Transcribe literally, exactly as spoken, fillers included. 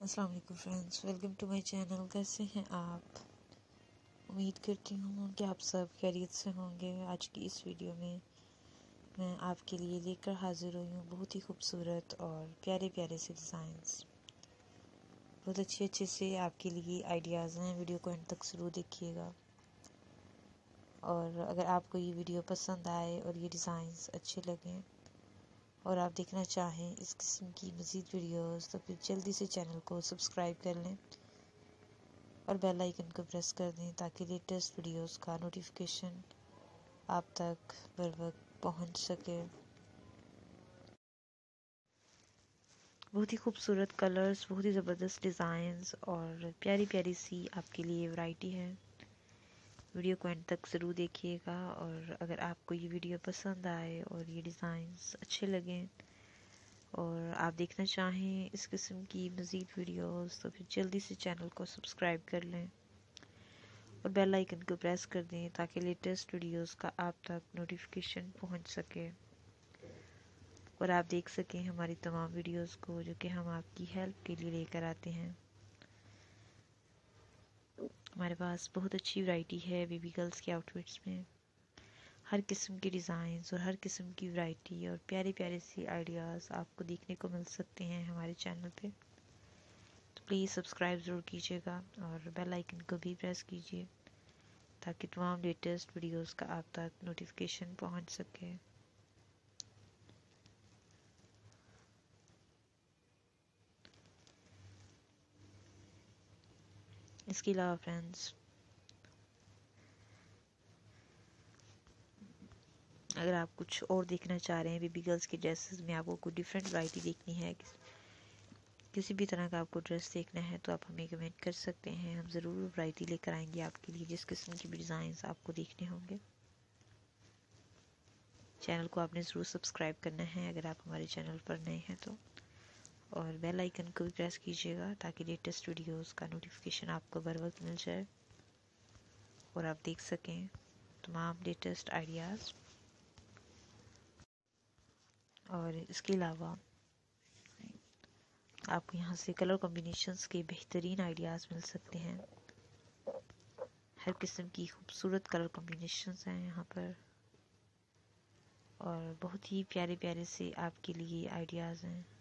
अस्सलाम वालेकुम friends, welcome to my channel. कैसे हैं आप? उम्मीद करती हूँ कि आप सब खैरियत से होंगे। आज की इस वीडियो में मैं आपके लिए लेकर हाजिर हुई हूँ बहुत ही खूबसूरत और प्यारे प्यारे से डिज़ाइंस। बहुत अच्छे अच्छे से आपके लिए आइडियाज़ हैं। वीडियो को एंड तक ज़रूर देखिएगा। और अगर आपको ये वीडियो पसंद आए और ये डिज़ाइंस अच्छे लगें और आप देखना चाहें इस किस्म की मज़ीद वीडियोस, तो फिर जल्दी से चैनल को सब्सक्राइब कर लें और बेल आइकन को प्रेस कर दें ताकि लेटेस्ट वीडियोस का नोटिफिकेशन आप तक बर वक्त पहुँच सके। बहुत ही खूबसूरत कलर्स, बहुत ही ज़बरदस्त डिज़ाइंस और प्यारी प्यारी सी आपके लिए वैरायटी है। वीडियो को एंड तक ज़रूर देखिएगा। और अगर आपको ये वीडियो पसंद आए और ये डिज़ाइंस अच्छे लगें और आप देखना चाहें इस किस्म की मज़ीद वीडियोस, तो फिर जल्दी से चैनल को सब्सक्राइब कर लें और बेल आइकन को प्रेस कर दें ताकि लेटेस्ट वीडियोस का आप तक नोटिफिकेशन पहुंच सके और आप देख सकें हमारी तमाम वीडियोस को जो कि हम आपकी हेल्प के लिए लेकर आते हैं। हमारे पास बहुत अच्छी वैरायटी है बेबी गर्ल्स के आउटफिट्स में। हर किस्म की डिज़ाइंस और हर किस्म की वैरायटी और प्यारे प्यारे से आइडियाज़ आपको देखने को मिल सकते हैं हमारे चैनल पे। तो प्लीज़ सब्सक्राइब ज़रूर कीजिएगा और बेल आइकन को भी प्रेस कीजिए ताकि तमाम लेटेस्ट वीडियोस का आप तक नोटिफिकेशन पहुंच सके। इसके अलावा फ्रेंड्स, अगर आप कुछ और देखना चाह रहे हैं बेबी गर्ल्स के ड्रेसेस में, आपको कोई डिफरेंट वैरायटी देखनी है, किस, किसी भी तरह का आपको ड्रेस देखना है, तो आप हमें कमेंट कर सकते हैं। हम ज़रूर वैरायटी लेकर आएंगे आपके लिए जिस किस्म की भी डिज़ाइंस आपको देखने होंगे। चैनल को आपने ज़रूर सब्सक्राइब करना है अगर आप हमारे चैनल पर नए हैं तो, और बेल आइकन को भी प्रेस कीजिएगा ताकि लेटेस्ट वीडियोस का नोटिफिकेशन आपको बर वक्त मिल जाए और आप देख सकें तमाम लेटेस्ट आइडियाज़। और इसके अलावा आपको यहाँ से कलर कॉम्बिनेशंस के बेहतरीन आइडियाज़ मिल सकते हैं। हर किस्म की खूबसूरत कलर कॉम्बिनेशंस हैं यहाँ पर और बहुत ही प्यारे प्यारे से आपके लिए आइडियाज़ हैं।